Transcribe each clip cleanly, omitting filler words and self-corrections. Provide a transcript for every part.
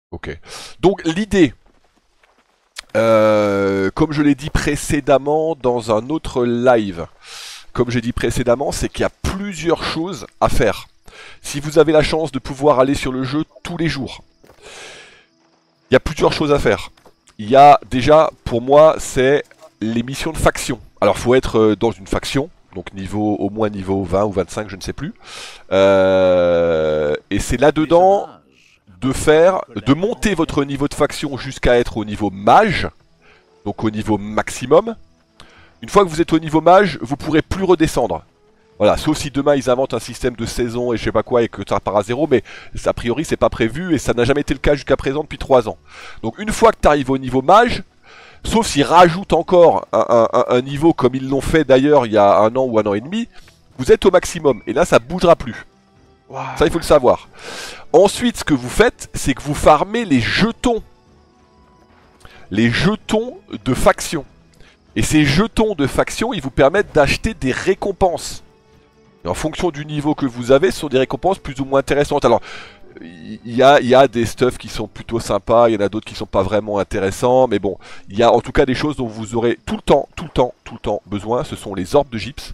Ok. Donc l'idée, comme je l'ai dit précédemment dans un autre live, comme j'ai dit précédemment, c'est qu'il y a plusieurs choses à faire. Si vous avez la chance de pouvoir aller sur le jeu tous les jours, il y a plusieurs choses à faire. Il y a déjà, pour moi, c'est les missions de faction. Alors, faut être dans une faction, donc niveau au moins niveau 20 ou 25, je ne sais plus. Et c'est là-dedans de monter votre niveau de faction jusqu'à être au niveau mage, donc au niveau maximum. Une fois que vous êtes au niveau mage, vous pourrez plus redescendre. Voilà, sauf si demain ils inventent un système de saison et je sais pas quoi et que ça repart à zéro, mais a priori c'est pas prévu et ça n'a jamais été le cas jusqu'à présent depuis 3 ans. Donc une fois que tu arrives au niveau mage, sauf s'ils rajoutent encore un niveau comme ils l'ont fait d'ailleurs il y a 1 an ou 1 an et demi, vous êtes au maximum et là ça bougera plus. Wow. Ça il faut le savoir. Ensuite ce que vous faites, c'est que vous farmez les jetons. Les jetons de faction. Et ces jetons de faction, ils vous permettent d'acheter des récompenses. Et en fonction du niveau que vous avez, ce sont des récompenses plus ou moins intéressantes. Alors, il y a des stuffs qui sont plutôt sympas, il y en a d'autres qui sont pas vraiment intéressants, mais bon, il y a en tout cas des choses dont vous aurez tout le temps besoin, ce sont les orbes de gypse.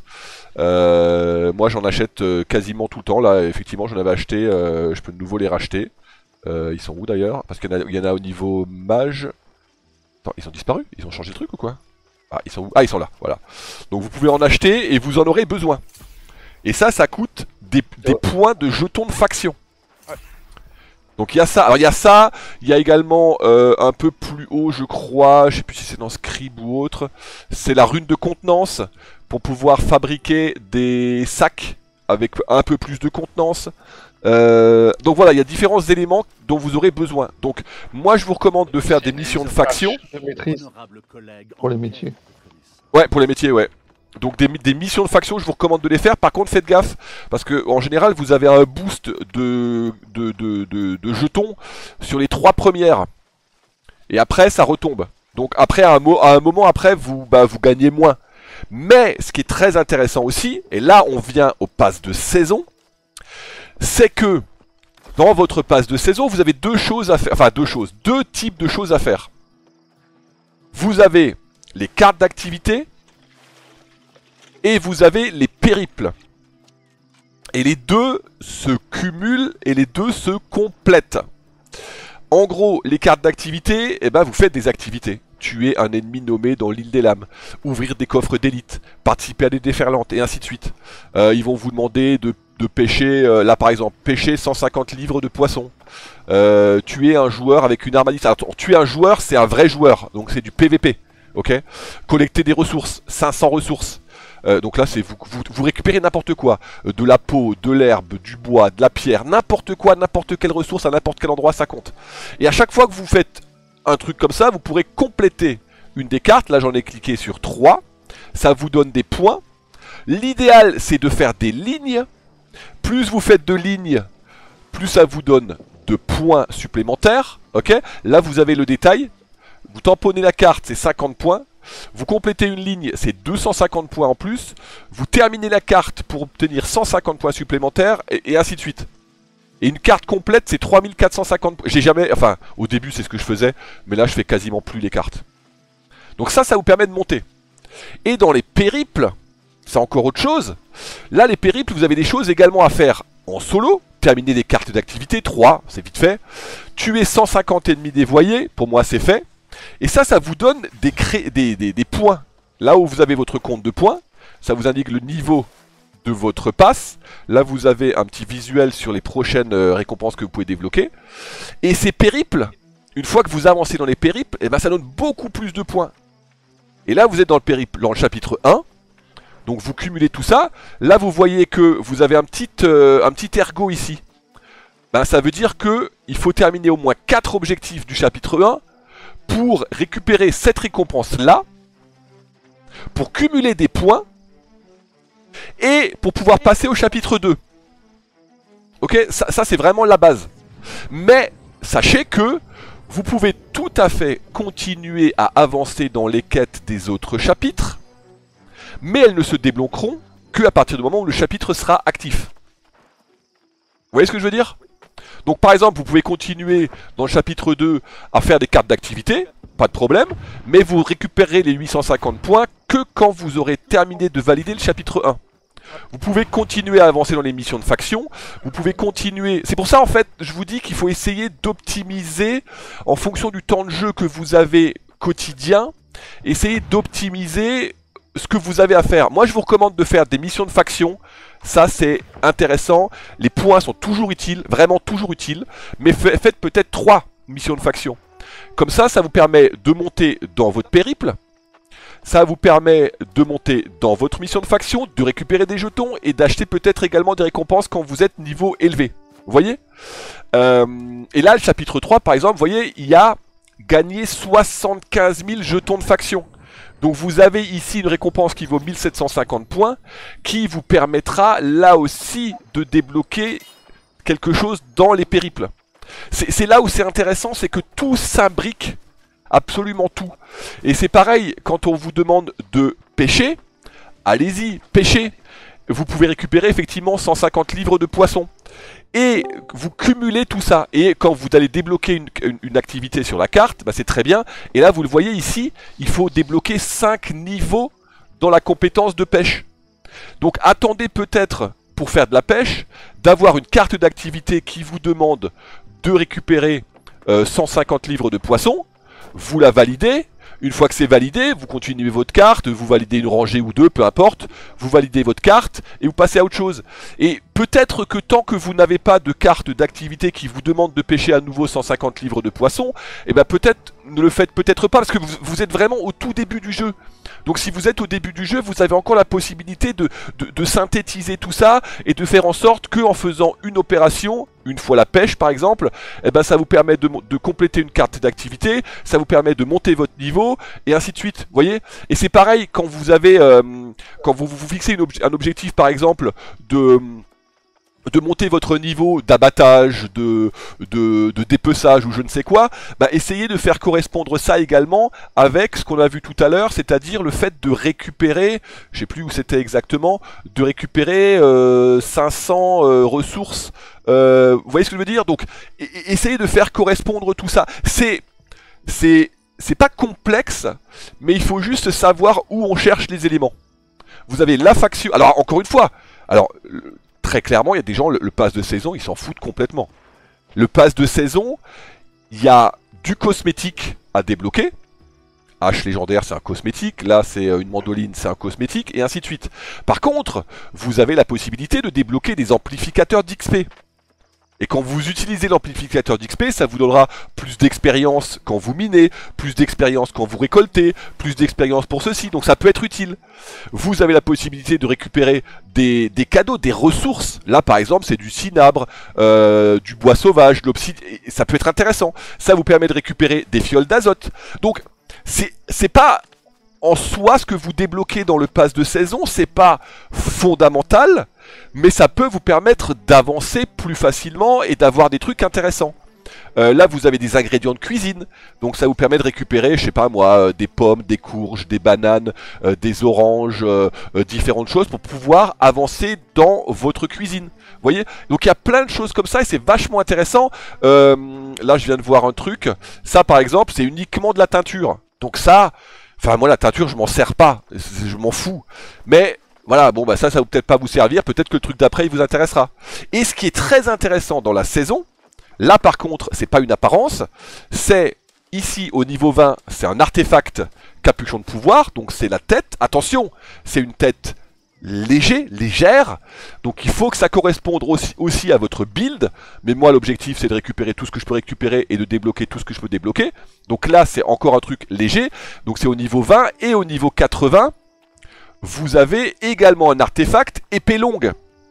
Moi j'en achète quasiment tout le temps, là effectivement j'en avais acheté, je peux de nouveau les racheter. Ils sont où d'ailleurs? Parce qu'il y en a au niveau mage. Attends, ils ont disparu? Ils ont changé de truc ou quoi? Ah, ils sont où? Ah, ils sont là, voilà. Donc vous pouvez en acheter et vous en aurez besoin. Et ça coûte des points de jetons de faction. Donc il y a ça. Alors il y a ça, il y a également un peu plus haut, je crois, je sais plus si c'est dans Scribe ou autre, c'est la rune de contenance pour pouvoir fabriquer des sacs avec un peu plus de contenance. Donc voilà, il y a différents éléments dont vous aurez besoin. Donc moi je vous recommande de faire des missions de faction. Pour les métiers. Ouais, pour les métiers, ouais. Donc des missions de faction, je vous recommande de les faire. Par contre, faites gaffe, parce que en général, vous avez un boost de jetons sur les 3 premières. Et après, ça retombe. Donc après, à un moment après, vous gagnez moins. Mais ce qui est très intéressant aussi, et là on vient au pass de saison, c'est que dans votre pass de saison, vous avez deux choses à faire. Enfin, deux types de choses à faire. Vous avez les cartes d'activité. Et vous avez les périples. Et les deux se cumulent et les deux se complètent. En gros, les cartes d'activité, eh ben, vous faites des activités. Tuer un ennemi nommé dans l'île des lames. Ouvrir des coffres d'élite. Participer à des déferlantes et ainsi de suite. Ils vont vous demander de pêcher, là par exemple, pêcher 150 livres de poissons. Tuer un joueur avec une arme à distance. Alors, tuer un joueur, c'est un vrai joueur. Donc c'est du PVP. Ok. Collecter des ressources. 500 ressources. Donc là, c'est vous récupérez n'importe quoi. De la peau, de l'herbe, du bois, de la pierre, n'importe quoi, n'importe quelle ressource à n'importe quel endroit, ça compte. Et à chaque fois que vous faites un truc comme ça, vous pourrez compléter une des cartes. Là, j'en ai cliqué sur 3. Ça vous donne des points. L'idéal, c'est de faire des lignes. Plus vous faites de lignes, plus ça vous donne de points supplémentaires. Ok. Là, vous avez le détail. Vous tamponnez la carte, c'est 50 points. Vous complétez une ligne, c'est 250 points en plus. Vous terminez la carte pour obtenir 150 points supplémentaires, et ainsi de suite. Et une carte complète, c'est 3450 points. J'ai jamais... Enfin, au début, c'est ce que je faisais, mais là, je fais quasiment plus les cartes. Donc ça vous permet de monter. Et dans les périples, c'est encore autre chose. Là, les périples, vous avez des choses également à faire en solo. Terminer des cartes d'activité, 3, c'est vite fait. Tuer 150 ennemis dévoyés, pour moi, c'est fait. Et ça vous donne des points. Là où vous avez votre compte de points, ça vous indique le niveau de votre passe. Là, vous avez un petit visuel sur les prochaines récompenses que vous pouvez débloquer. Et ces périples, une fois que vous avancez dans les périples, eh ben, ça donne beaucoup plus de points. Et là, vous êtes dans le périple, dans le chapitre 1. Donc, vous cumulez tout ça. Là, vous voyez que vous avez un petit ergot ici. Ben, ça veut dire que il faut terminer au moins 4 objectifs du chapitre 1 pour récupérer cette récompense-là, pour cumuler des points, et pour pouvoir passer au chapitre 2. Ok, ça c'est vraiment la base. Mais sachez que vous pouvez tout à fait continuer à avancer dans les quêtes des autres chapitres, mais elles ne se débloqueront qu'à partir du moment où le chapitre sera actif. Vous voyez ce que je veux dire ? Donc par exemple, vous pouvez continuer dans le chapitre 2 à faire des cartes d'activité, pas de problème, mais vous récupérez les 850 points que quand vous aurez terminé de valider le chapitre 1. Vous pouvez continuer à avancer dans les missions de faction, vous pouvez continuer... C'est pour ça en fait, je vous dis qu'il faut essayer d'optimiser en fonction du temps de jeu que vous avez quotidien, essayez d'optimiser ce que vous avez à faire. Moi je vous recommande de faire des missions de faction, ça c'est intéressant, les points sont toujours utiles, vraiment toujours utiles, mais faites peut-être 3 missions de faction. Comme ça, ça vous permet de monter dans votre périple, ça vous permet de monter dans votre mission de faction, de récupérer des jetons et d'acheter peut-être également des récompenses quand vous êtes niveau élevé. Vous voyez et là, le chapitre 3, par exemple, vous voyez, il y a gagné 75 000 jetons de faction. Donc vous avez ici une récompense qui vaut 1750 points, qui vous permettra là aussi de débloquer quelque chose dans les périples. C'est là où c'est intéressant, c'est que tout s'imbrique. Absolument tout. Et c'est pareil, quand on vous demande de pêcher, allez-y, pêchez. Vous pouvez récupérer effectivement 150 livres de poissons. Et vous cumulez tout ça. Et quand vous allez débloquer une activité sur la carte, bah c'est très bien. Et là, vous le voyez ici, il faut débloquer 5 niveaux dans la compétence de pêche. Donc attendez peut-être, pour faire de la pêche, d'avoir une carte d'activité qui vous demande de récupérer 150 livres de poissons. Vous la validez, une fois que c'est validé, vous continuez votre carte, vous validez une rangée ou deux, peu importe, vous validez votre carte et vous passez à autre chose. Et peut-être que tant que vous n'avez pas de carte d'activité qui vous demande de pêcher à nouveau 150 livres de poissons, et ben peut-être ne le faites peut-être pas parce que vous êtes vraiment au tout début du jeu. Donc si vous êtes au début du jeu, vous avez encore la possibilité de synthétiser tout ça et de faire en sorte qu'en faisant une opération, une fois la pêche par exemple, eh ben ça vous permet de compléter une carte d'activité, ça vous permet de monter votre niveau et ainsi de suite. Vous voyez? Et c'est pareil quand vous avez, quand vous fixez un objectif par exemple de monter votre niveau d'abattage, de dépeçage ou je ne sais quoi, bah essayez de faire correspondre ça également avec ce qu'on a vu tout à l'heure, c'est-à-dire le fait de récupérer, je sais plus où c'était exactement, de récupérer 500 ressources. Vous voyez ce que je veux dire? Donc essayez de faire correspondre tout ça. C'est pas complexe, mais il faut juste savoir où on cherche les éléments. Vous avez la faction... Alors encore une fois, alors... Très clairement, il y a des gens, le pass de saison, ils s'en foutent complètement. Le pass de saison, il y a du cosmétique à débloquer. Hache légendaire, c'est un cosmétique. Là, c'est une mandoline, c'est un cosmétique. Et ainsi de suite. Par contre, vous avez la possibilité de débloquer des amplificateurs d'XP. Et quand vous utilisez l'amplificateur d'XP, ça vous donnera plus d'expérience quand vous minez, plus d'expérience quand vous récoltez, plus d'expérience pour ceci, donc ça peut être utile. Vous avez la possibilité de récupérer des cadeaux, des ressources. Là par exemple c'est du cinabre, du bois sauvage, de l'obsidienne, ça peut être intéressant. Ça vous permet de récupérer des fioles d'azote. Donc c'est pas... En soi, ce que vous débloquez dans le pass de saison, c'est pas fondamental, mais ça peut vous permettre d'avancer plus facilement et d'avoir des trucs intéressants. Là, vous avez des ingrédients de cuisine, donc ça vous permet de récupérer, je sais pas moi, des pommes, des courges, des bananes, des oranges, différentes choses pour pouvoir avancer dans votre cuisine. Vous voyez? Donc il y a plein de choses comme ça et c'est vachement intéressant. Là, je viens de voir un truc. Ça, par exemple, c'est uniquement de la teinture. Donc ça... Enfin moi la teinture je m'en sers pas, je m'en fous. Mais voilà, bon bah ça va peut-être pas vous servir, peut-être que le truc d'après il vous intéressera. Et ce qui est très intéressant dans la saison, là par contre c'est pas une apparence, c'est ici au niveau 20, c'est un artefact capuchon de pouvoir, donc c'est la tête, attention, c'est une tête légère, donc il faut que ça corresponde aussi à votre build, mais moi l'objectif c'est de récupérer tout ce que je peux récupérer et de débloquer tout ce que je peux débloquer, donc là c'est encore un truc léger, donc c'est au niveau 20 et au niveau 80, vous avez également un artefact épée longue,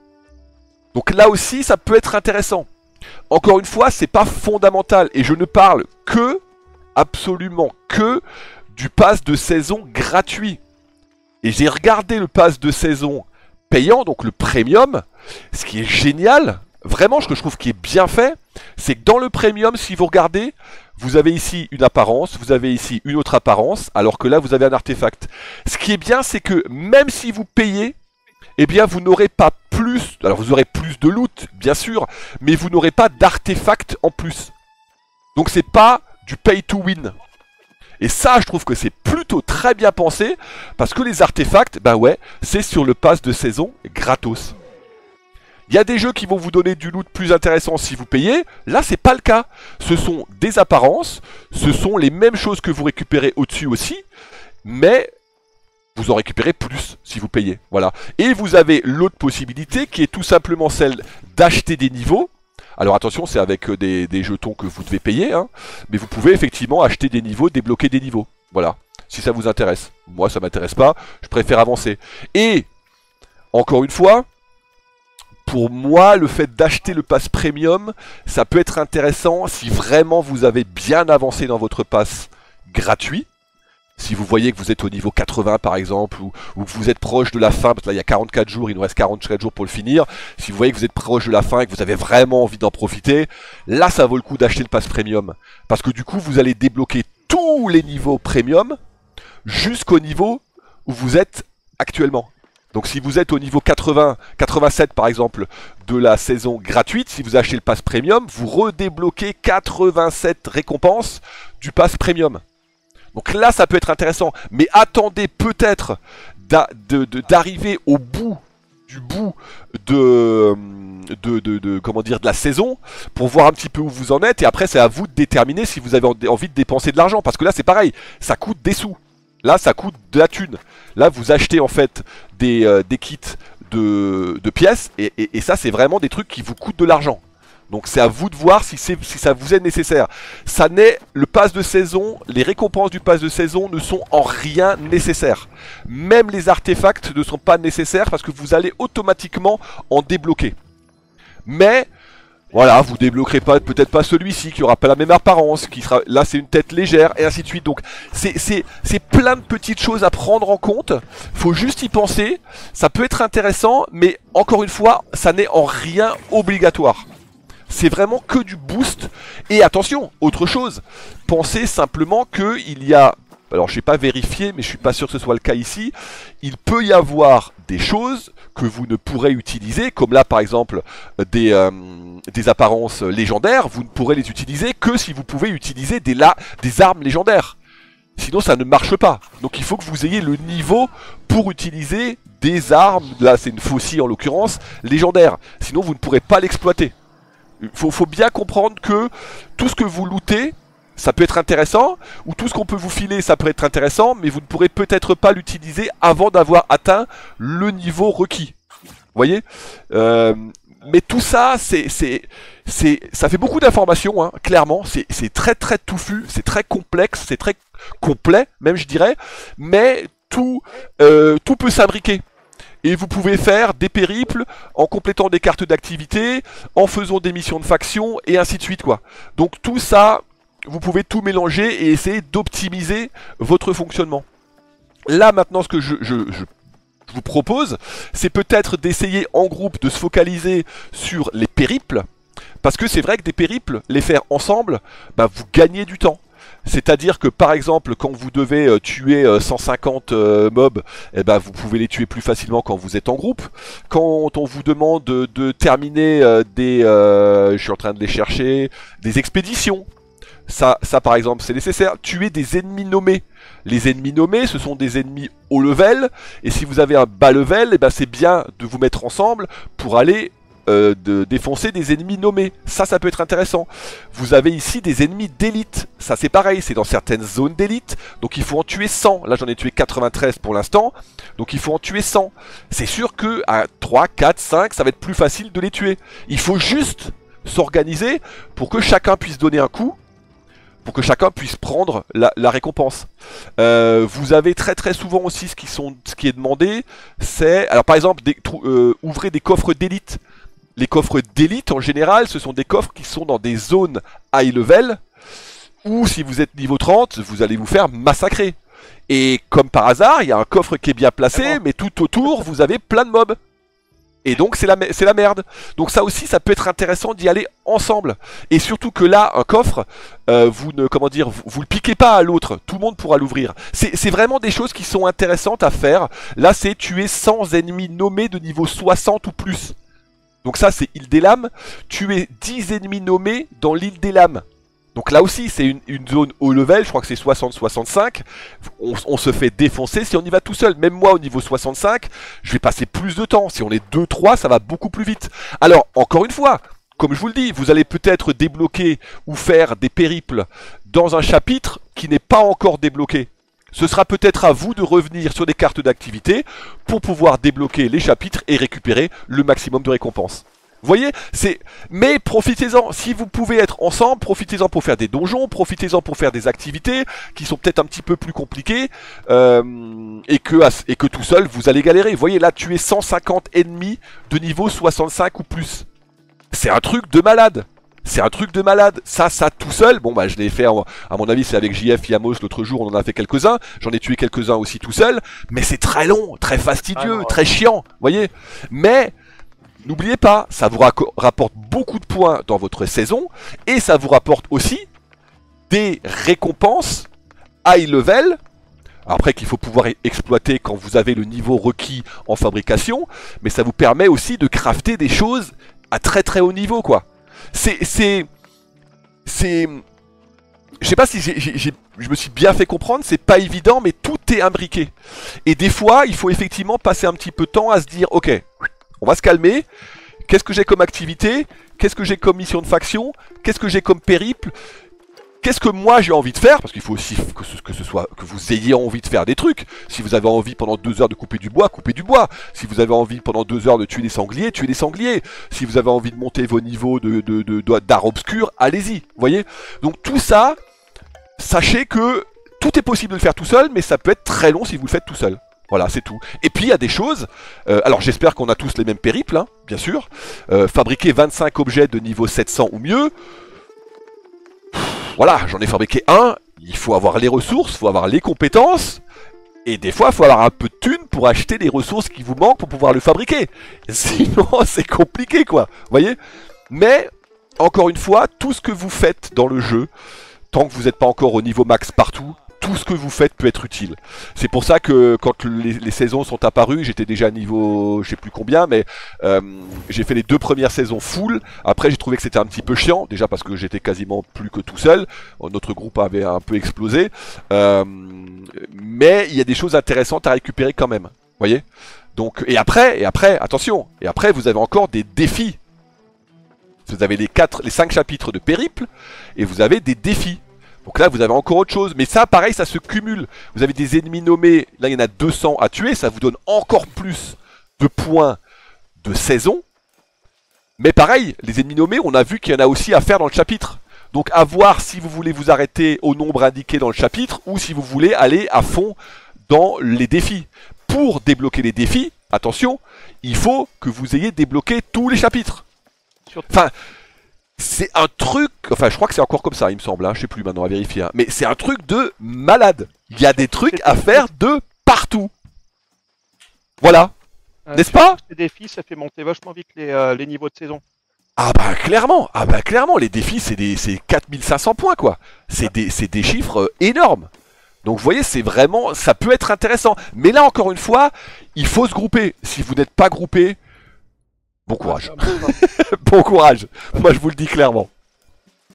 donc là aussi ça peut être intéressant. Encore une fois c'est pas fondamental et je ne parle que, absolument que, du pass de saison gratuit. Et j'ai regardé le pass de saison payant, donc le premium. Ce qui est génial, vraiment ce que je trouve qui est bien fait, c'est que dans le premium, si vous regardez, vous avez ici une apparence, vous avez ici une autre apparence, alors que là vous avez un artefact. Ce qui est bien, c'est que même si vous payez, eh bien vous n'aurez pas plus plus, alors vous aurez plus de loot, bien sûr, mais vous n'aurez pas d'artefacts en plus. Donc c'est pas du pay to win. Et ça, je trouve que c'est plutôt très bien pensé, parce que les artefacts, bah ouais, c'est sur le pass de saison gratos. Il y a des jeux qui vont vous donner du loot plus intéressant si vous payez, là c'est pas le cas. Ce sont des apparences, ce sont les mêmes choses que vous récupérez au-dessus aussi, mais vous en récupérez plus si vous payez, voilà. Et vous avez l'autre possibilité qui est tout simplement celle d'acheter des niveaux. Alors attention, c'est avec des jetons que vous devez payer, hein, mais vous pouvez effectivement acheter des niveaux, débloquer des niveaux. Voilà, si ça vous intéresse. Moi, ça m'intéresse pas, je préfère avancer. Et, encore une fois, pour moi, le fait d'acheter le pass premium, ça peut être intéressant si vraiment vous avez bien avancé dans votre pass gratuit. Si vous voyez que vous êtes au niveau 80 par exemple, ou que vous êtes proche de la fin, parce que là il y a 44 jours, il nous reste 44 jours pour le finir, si vous voyez que vous êtes proche de la fin et que vous avez vraiment envie d'en profiter, là ça vaut le coup d'acheter le pass premium. Parce que du coup vous allez débloquer tous les niveaux premium, jusqu'au niveau où vous êtes actuellement. Donc si vous êtes au niveau 80, 87 par exemple, de la saison gratuite, si vous achetez le pass premium, vous redébloquez 87 récompenses du pass premium. Donc là, ça peut être intéressant, mais attendez peut-être d'arriver au bout de la saison pour voir un petit peu où vous en êtes, et après c'est à vous de déterminer si vous avez envie de dépenser de l'argent, parce que là c'est pareil, ça coûte des sous, là ça coûte de la thune, là vous achetez en fait des kits de pièces, et ça c'est vraiment des trucs qui vous coûtent de l'argent. Donc c'est à vous de voir si ça vous est nécessaire. Ça n'est le pass de saison, les récompenses du pass de saison ne sont en rien nécessaires. Même les artefacts ne sont pas nécessaires parce que vous allez automatiquement en débloquer. Mais voilà, vous débloquerez peut-être pas celui-ci qui aura pas la même apparence, qui sera là c'est une tête légère et ainsi de suite. Donc c'est plein de petites choses à prendre en compte. Faut juste y penser. Ça peut être intéressant, mais encore une fois, ça n'est en rien obligatoire. C'est vraiment que du boost. Et attention, autre chose, pensez simplement qu'il y a, alors je n'ai pas vérifié, mais je suis pas sûr que ce soit le cas ici, il peut y avoir des choses que vous ne pourrez utiliser, comme là par exemple des apparences légendaires, vous ne pourrez les utiliser que si vous pouvez utiliser des armes légendaires. Sinon ça ne marche pas. Donc il faut que vous ayez le niveau pour utiliser des armes, là c'est une faucille en l'occurrence, légendaire. Sinon vous ne pourrez pas l'exploiter. Faut bien comprendre que tout ce que vous lootez, ça peut être intéressant, ou tout ce qu'on peut vous filer, ça peut être intéressant, mais vous ne pourrez peut-être pas l'utiliser avant d'avoir atteint le niveau requis. Vous voyez, mais tout ça, ça fait beaucoup d'informations, hein, clairement, c'est très très touffu, c'est très complexe, c'est très complet, même je dirais, mais tout peut s'imbriquer. Et vous pouvez faire des périples en complétant des cartes d'activité, en faisant des missions de faction, et ainsi de suite, quoi. Donc tout ça, vous pouvez tout mélanger et essayer d'optimiser votre fonctionnement. Là, maintenant, ce que je vous propose, c'est peut-être d'essayer en groupe de se focaliser sur les périples, parce que c'est vrai que des périples, les faire ensemble, bah, vous gagnez du temps. C'est-à-dire que par exemple quand vous devez tuer 150 mobs, eh ben, vous pouvez les tuer plus facilement quand vous êtes en groupe. Quand on vous demande de terminer je suis en train de les chercher, des expéditions, ça par exemple c'est nécessaire. Tuer des ennemis nommés. Les ennemis nommés ce sont des ennemis haut level, et si vous avez un bas level, eh ben, c'est bien de vous mettre ensemble pour aller de défoncer des ennemis nommés. Ça peut être intéressant. Vous avez ici des ennemis d'élite. Ça c'est pareil, c'est dans certaines zones d'élite. Donc il faut en tuer 100. Là j'en ai tué 93 pour l'instant. Donc il faut en tuer 100. C'est sûr que à 3, 4, 5, ça va être plus facile de les tuer. Il faut juste s'organiser pour que chacun puisse donner un coup, pour que chacun puisse prendre la récompense. Vous avez très souvent aussi ce qui est demandé, c'est, alors par exemple, ouvrez des coffres d'élite. Les coffres d'élite, en général, ce sont des coffres qui sont dans des zones high level, où si vous êtes niveau 30, vous allez vous faire massacrer. Et comme par hasard, il y a un coffre qui est bien placé, mais tout autour, vous avez plein de mobs. Et donc c'est la merde. Donc ça aussi, ça peut être intéressant d'y aller ensemble. Et surtout que là, un coffre, vous le piquez pas à l'autre. Tout le monde pourra l'ouvrir. C'est vraiment des choses qui sont intéressantes à faire. Là, c'est tuer 100 ennemis nommés de niveau 60 ou plus. Donc ça c'est île des lames, tuer 10 ennemis nommés dans l'île des lames. Donc là aussi c'est une zone haut level, je crois que c'est 60-65, on se fait défoncer si on y va tout seul. Même moi au niveau 65, je vais passer plus de temps, si on est 2-3 ça va beaucoup plus vite. Alors encore une fois, comme je vous le dis, vous allez peut-être débloquer ou faire des périples dans un chapitre qui n'est pas encore débloqué. Ce sera peut-être à vous de revenir sur des cartes d'activité pour pouvoir débloquer les chapitres et récupérer le maximum de récompenses. Vous voyez, mais profitez-en, si vous pouvez être ensemble, profitez-en pour faire des donjons, profitez-en pour faire des activités qui sont peut-être un petit peu plus compliquées et que tout seul vous allez galérer. Vous voyez là, tuer 150 ennemis de niveau 65 ou plus. C'est un truc de malade. C'est un truc de malade. Ça tout seul, bon bah je l'ai fait, à mon avis c'est avec JF Yamos l'autre jour, on en a fait quelques-uns. J'en ai tué quelques-uns aussi tout seul. Mais c'est très long, très fastidieux, très chiant. Vous voyez. Mais n'oubliez pas, ça vous rapporte beaucoup de points dans votre saison. Et ça vous rapporte aussi des récompenses high level. Après qu'il faut pouvoir exploiter quand vous avez le niveau requis en fabrication. Mais ça vous permet aussi de crafter des choses à très très haut niveau quoi. Je sais pas si je me suis bien fait comprendre, c'est pas évident mais tout est imbriqué. Et des fois il faut effectivement passer un petit peu de temps à se dire ok, on va se calmer, qu'est-ce que j'ai comme activité, qu'est-ce que j'ai comme mission de faction, qu'est-ce que j'ai comme périple, qu'est-ce que moi j'ai envie de faire, parce qu'il faut aussi que vous ayez envie de faire des trucs. Si vous avez envie pendant 2 heures de couper du bois, coupez du bois. Si vous avez envie pendant 2 heures de tuer des sangliers, tuez des sangliers. Si vous avez envie de monter vos niveaux d'art obscur, allez-y. Vous voyez. Donc tout ça, sachez que tout est possible de le faire tout seul, mais ça peut être très long si vous le faites tout seul. Voilà, c'est tout. Et puis il y a des choses, alors j'espère qu'on a tous les mêmes périples, hein, bien sûr. Fabriquer 25 objets de niveau 700 ou mieux. Voilà, j'en ai fabriqué un, il faut avoir les ressources, il faut avoir les compétences, et des fois il faut avoir un peu de thunes pour acheter les ressources qui vous manquent pour pouvoir le fabriquer. Sinon c'est compliqué quoi, vous voyez. Mais, encore une fois, tout ce que vous faites dans le jeu, tant que vous n'êtes pas encore au niveau max partout, tout ce que vous faites peut être utile. C'est pour ça que quand les saisons sont apparues, j'étais déjà à niveau, je sais plus combien, mais j'ai fait les 2 premières saisons full. Après j'ai trouvé que c'était un petit peu chiant, déjà parce que j'étais quasiment plus que tout seul. Notre groupe avait un peu explosé. Mais il y a des choses intéressantes à récupérer quand même. Vous voyez. Donc, et après, attention, et après vous avez encore des défis. Vous avez les 5 chapitres de périple, et vous avez des défis. Donc là, vous avez encore autre chose. Mais ça, pareil, ça se cumule. Vous avez des ennemis nommés. Là, il y en a 200 à tuer. Ça vous donne encore plus de points de saison. Mais pareil, les ennemis nommés, on a vu qu'il y en a aussi à faire dans le chapitre. Donc à voir si vous voulez vous arrêter au nombre indiqué dans le chapitre ou si vous voulez aller à fond dans les défis. Pour débloquer les défis, attention, il faut que vous ayez débloqué tous les chapitres. Enfin... c'est un truc, enfin je crois que c'est encore comme ça il me semble, hein, je sais plus maintenant à vérifier, hein, mais c'est un truc de malade. Il y a des trucs à faire de partout. Voilà, n'est-ce pas? Les défis, ça fait monter vachement vite les niveaux de saison. Ah bah clairement, les défis c'est 4500 points quoi. C'est des chiffres énormes. Donc vous voyez, c'est vraiment, ça peut être intéressant. Mais là encore une fois, il faut se grouper. Si vous n'êtes pas groupé, bon courage. Bon courage. Moi je vous le dis clairement.